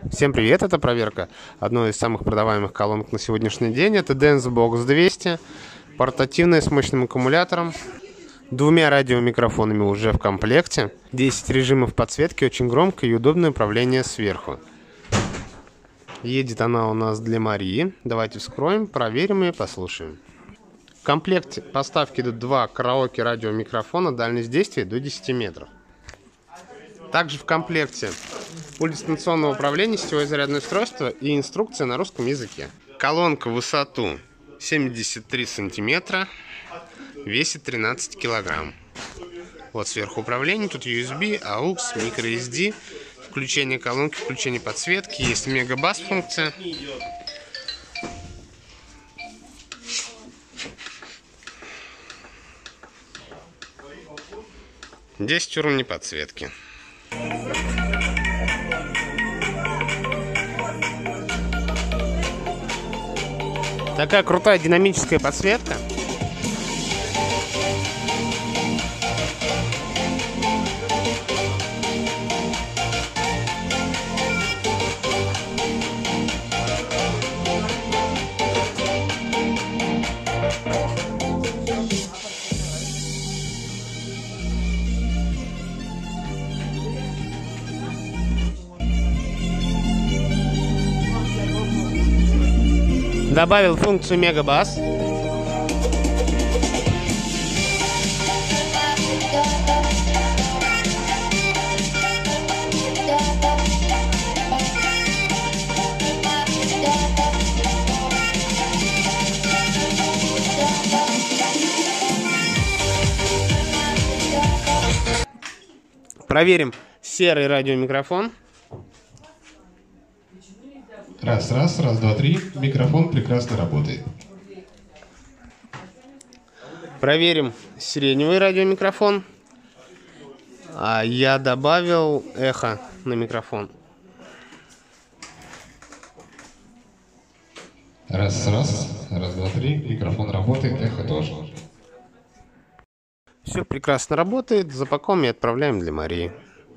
Всем привет, это проверка одной из самых продаваемых колонок на сегодняшний день. Это Dancebox 200, портативная с мощным аккумулятором, двумя радиомикрофонами уже в комплекте, 10 режимов подсветки, очень громкое и удобное управление сверху. Едет она у нас для Марии. Давайте вскроем, проверим и послушаем. В комплекте поставки идут два караоке радиомикрофона, дальность действия до 10 метров. Также в комплекте пульт дистанционного управления, сетевое зарядное устройство и инструкция на русском языке. Колонка в высоту 73 сантиметра, весит 13 килограмм. Вот сверху управление, тут USB, AUX, microSD, включение колонки, включение подсветки, есть мегабас функция. Здесь уровней подсветки. Такая крутая динамическая подсветка. Добавил функцию мегабас. Проверим серый радиомикрофон. Раз, два, три. Микрофон прекрасно работает. Проверим сиреневый радиомикрофон. Я добавил эхо на микрофон. Раз, два, три. Микрофон работает, эхо тоже. Все прекрасно работает. Запакуем и отправляем для Марии.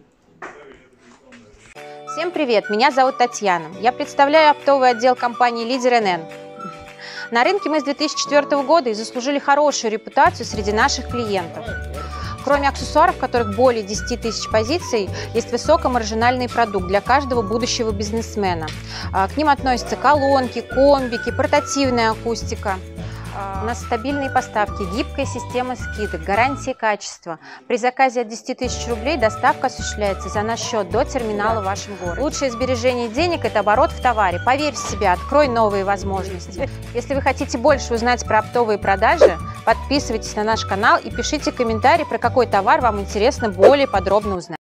Всем привет, меня зовут Татьяна. Я представляю оптовый отдел компании Лидер НН. На рынке мы с 2004 года и заслужили хорошую репутацию среди наших клиентов. Кроме аксессуаров, в которых более 10 тысяч позиций, есть высокомаржинальный продукт для каждого будущего бизнесмена. К ним относятся колонки, комбики, портативная акустика. У нас стабильные поставки, гибкая система скидок, гарантия качества. При заказе от 10 тысяч рублей доставка осуществляется за наш счет до терминала в вашем городе. Лучшее сбережение денег – это оборот в товаре. Поверь в себя, открой новые возможности. Если вы хотите больше узнать про оптовые продажи, подписывайтесь на наш канал и пишите комментарии, про какой товар вам интересно более подробно узнать.